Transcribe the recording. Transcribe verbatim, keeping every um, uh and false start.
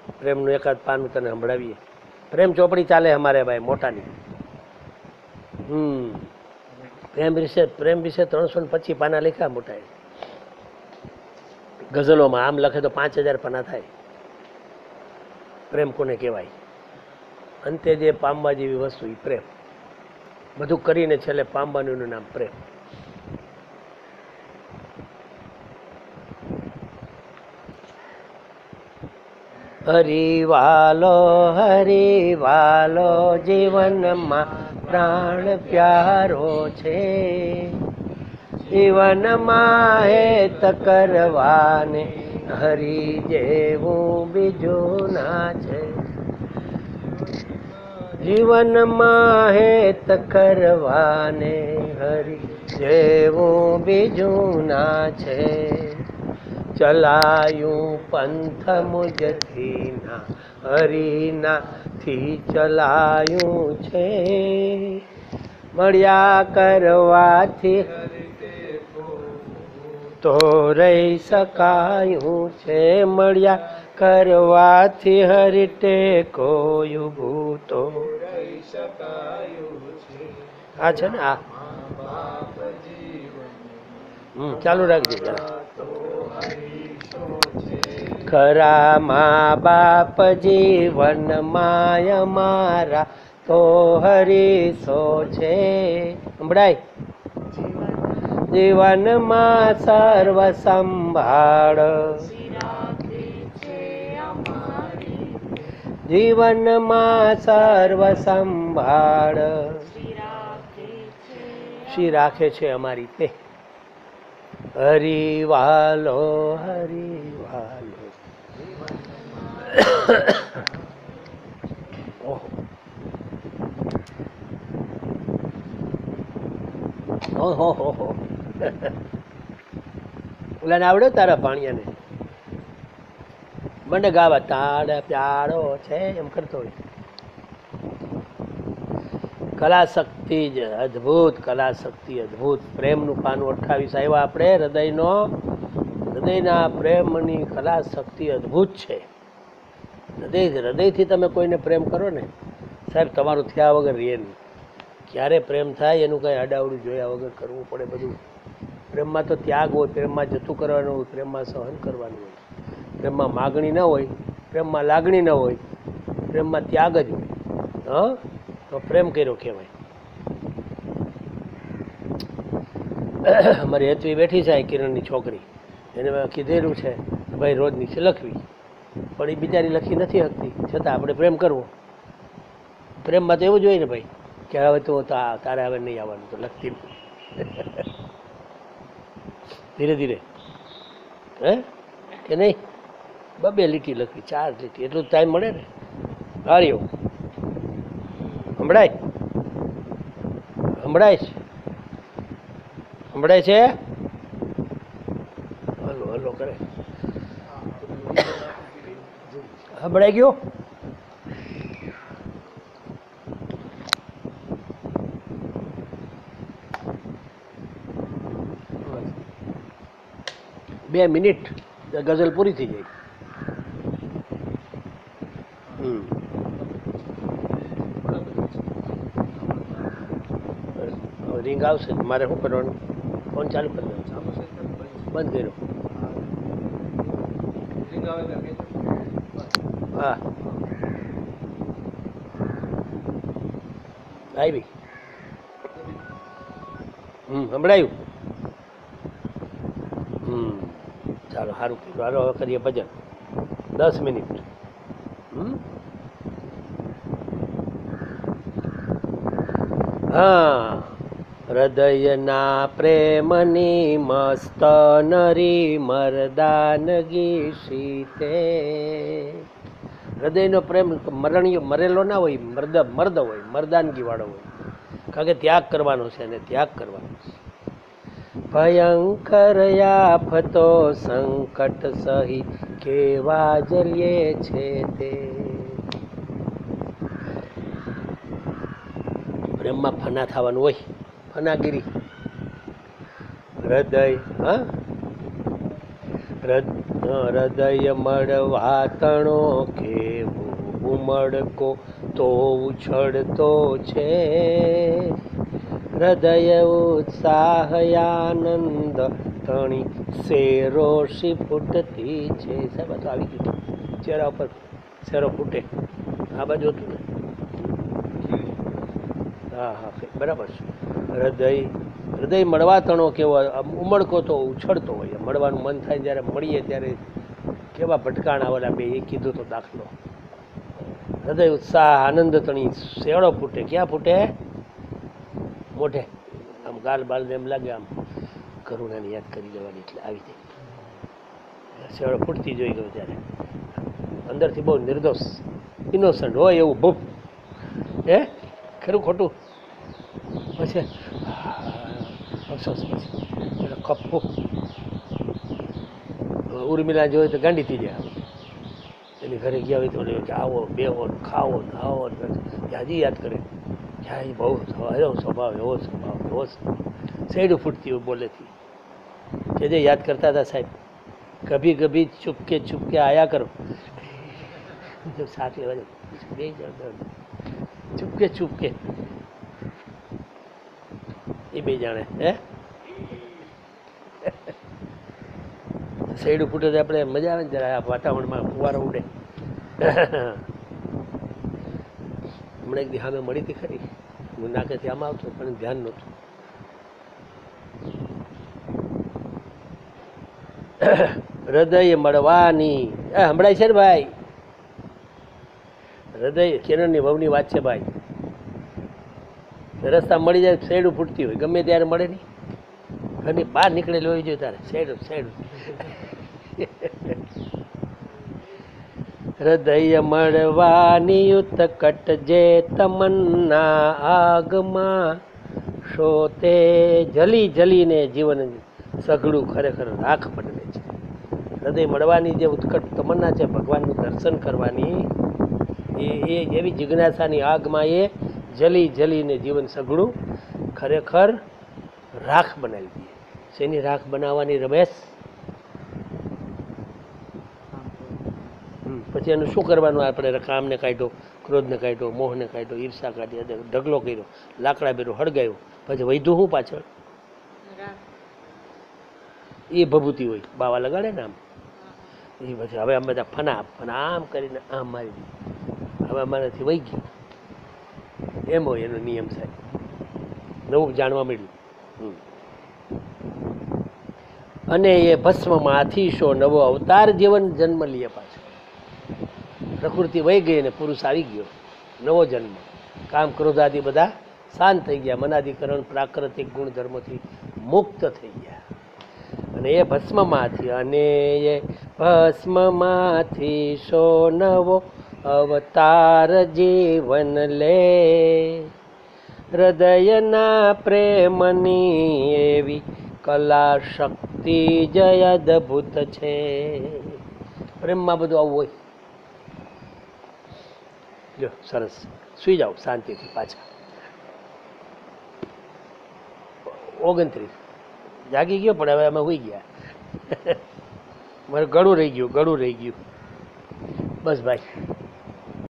પ્રેમનું એકાદ પાનું તને સંભળાવીએ. પ્રેમ ચોપડી ચાલે અમારે ભાઈ મોટાની. હમ પ્રેમ વિશે પ્રેમ વિશે ત્રણસો ને પચીસ પાના લખ્યા મોટા ગઝલોમાં. આમ લખે તો પાંચ હજાર પાના થાય. પ્રેમ કોને કહેવાય? અંતે જે પામવા જેવી વસ્તુ એ પ્રેમ. બધું કરીને છેલ્લે પામવાનું નામ પ્રેમ. હરિવાલો હરિવાલો જીવનમાં પ્રાણ પ્યારો છે. જીવનમાં હેત કરવાને હરિ જેવું બીજું ના છે. જીવનમાં હેત કરવાને હરિ જેવું બીજું ના છે. ચલાયું પંથ મુજથી ના હરિના થી ચલાયું છે. મળ્યા કરવાથી તો રહી શકાયું છે. મળ્યા કરવાથી હરિટે કોઈ ભૂતો રહી શકાયું છે. આ છે ને આ હમ ચાલુ રાખજે જરા. ખરા મા બાપ જીવન માય મારા તો હરીસો છે. સંભળાય? જીવનમાં સર્વ સંભાળ જીવનમાં સર્વ સંભાળ શ્રી રાખે છે અમારી તે. હરિવાલો હરિવાલો ઓહો ઓહો ઓલાને આવડે તારા ભાણિયાને મને ગાવા તાડ પ્યારો છે એમ કરતો હોય. કલા શક્તિ જ અદ્ભુત. કલા શક્તિ અદ્ભુત. પ્રેમનું પાનું અઠ્ઠાવીસ આવ્યા આપણે. હૃદયનો હૃદયના પ્રેમની કલા શક્તિ અદ્ભુત છે. હૃદય હૃદયથી તમે કોઈને પ્રેમ કરો ને સાહેબ તમારું થયા વગર રહે નહીં. ક્યારે પ્રેમ થાય એનું કંઈ આડાવડું જોયા વગર કરવું પડે બધું. પ્રેમમાં તો ત્યાગ હોય, પ્રેમમાં જતું કરવાનું હોય, પ્રેમમાં સહન કરવાનું હોય, પ્રેમમાં માગણી ન હોય, પ્રેમમાં લાગણી ન હોય, પ્રેમમાં ત્યાગ જ હોય. હા તો પ્રેમ કર્યો કહેવાય. અમારી હેતવી બેઠી છે કિરણની છોકરી, એને કીધેલું છે ભાઈ રોજ નીચે લખવી, પણ એ બિચારી લખી નથી શકતી. છતાં આપણે પ્રેમ કરવો. પ્રેમમાં તો એવું જ હોય ને ભાઈ કે હવે તો તારે હવે નહીં આવવાનું, તો લખતી ધીરે ધીરે હે કે નહીં. બબે લીટી લખવી, ચાર લીટી, એટલું જ ટાઈમ મળે ને. હાર્યો સંભળાય સંભળાય છે સંભળાય છે. હલો હલો કરે સંભળાઈ ગયો. બે મિનિટ ગઝલ પૂરી થઈ જાય. હમ રિંગ આવશે મારે શું કરવાનું? ફોન ચાલુ કરી દેવાનો, બંધ કર્યો. હા આવી. હમ સંભળાયું. હમ ચાલો સારું કર્યું. હાલો હવે કરીએ ભજન. દસ મિનિટ. હમ હા હૃદયના પ્રેમની મસ્ત નરી મરદાનગી સીતે. હૃદયનો પ્રેમ મરણીયો મરેલો ના હોય, મર્દ મર્દ હોય, મરદાનગી વાળો હોય. કારણ કે ત્યાગ કરવાનો છે અને ત્યાગ કરવાનો છે. ભયંકર આફતો સંકટ સહી કેવા જલ્યે છે તે. પ્રેમમાં ફના થવાનું હોય, ફનાગીરી. હૃદય હા હૃદય મળવા તણો કેવો ઉમળકો તો ઉછળતો છે, હૃદય ઉત્સાહ આનંદ તણી શેરોશી ફૂટતી છે. સાહેબ આ તો આવી ગયું ચહેરા ઉપર શેરો ફૂટે આ બાજુ હતું ને. હા હા બરાબર છે. હૃદય હૃદય મળવા તણો કેવો ઉમળકો તો ઉછળતો હોય, મળવાનું મન થાય જ્યારે મળીએ ત્યારે કેવા ભટકાણા ઓલા બે એ કીધું તો દાખલો. હૃદય ઉત્સાહ આનંદ તણી શેળો ફૂટે. ક્યાં ફૂટે? મોઢે. આમ ગાલ બાલને એમ લાગે આમ કરુણાને યાદ કરી દેવાની એટલે આવી જાય શેળો ફૂટતી જોઈ ગયો ત્યારે અંદરથી બહુ નિર્દોષ ઇનોસન્ટ હોય એવું ભૂપ હે ખરું ખોટું પછી અફસોસ પછી એટલે કપ્પું ઉર્મિલા જોઈ તો ગાંડી થઈ જાય. એની ઘરે ગયા હોય તો કે આવો બેવો ખાવો આવો હજી યાદ કરે ક્યાં બહુ એવો સ્વભાવ એવો સ્વભાવ એવો શેડું ફૂટતી હોય બોલેથી કે જે યાદ કરતા હતા સાહેબ કભી કભી ચૂપકે ચૂપકે આયા કરો સાથ લેવા બે ચૂપકે ચૂપકે એ બે જાણે હે શેડું ફૂટે તો આપણે મજા આવે ને જરા વાતાવરણમાં ફુવારો ઉડે. હમણાં એક દી સામે મળી હતી ખરી હું નાકેથી આમ આવતો પણ ધ્યાન નહોતું. હૃદય મળવાની સંભળાય છે ને ભાઈ? હૃદય કિરણની વહુની વાત છે ભાઈ. રસ્તા મળી જાય શેડું ફૂટતી હોય ગમે ત્યારે મળે નહીં. ઘરની બહાર નીકળેલી હોય જોઈએ તારે શેડું શેડું. હૃદય મળવાની ઉત્કટ જે તમન્ના આગમાં શોતે જલી જલીને જીવન સઘળું ખરેખર રાખ બનવે છે. હૃદય મળવાની જે ઉત્કટ તમન્ના છે ભગવાનનું દર્શન કરવાની એ એ એવી જિજ્ઞાસાની આગમાં એ જલી જલીને જીવન સઘળું ખરેખર રાખ બનાવી દઈએ. શેની રાખ બનાવવાની રમેશ? પછી એનું શું કરવાનું? આપણે કામને કાઢ્યો, ક્રોધને કાઢ્યો, મોહને કાઢ્યો, ઈર્ષા કાઢી, ઢગલો કર્યો, લાકડા બેરો હળગાવ્યો, પછી વૈધું શું પાછળ? એ ભભૂતિ હોય બાવા લગાડે ને આમ એ પછી હવે અમે બધા ફના ફના આમ કરીને આમ મારી દીધી હવે અમારાથી વહી ગયું એમ હોય એનો નિયમ સાહેબ. નવું જાણવા મળ્યું. અને એ ભસ્મમાંથી શો નવો અવતાર જીવન જન્મ લઈએ પાછો. પ્રકૃતિ વહી ગઈ અને પુરુષ આવી ગયો નવો જન્મ. કામ ક્રોધ આદિ બધા શાંત થઈ ગયા, મનાધિકરણ પ્રાકૃતિક ગુણધર્મોથી મુક્ત થઈ ગયા. અને એ ભસ્મમાંથી અને એ ભસ્મમાંથી શો નવો અવતાર જીવન લે, હૃદયના પ્રેમની એવી કલા શક્તિ જય અદભુત છે. પ્રેમમાં બધું આવું હોય. જો સરસ સુઈ જાઓ શાંતિથી પાછા. ઓગણત્રીસ જાગી ગયો પણ હવે અમે સુઈ ગયા. મારે ગળું રહી ગયું ગળું રહી ગયું બસ ભાઈ.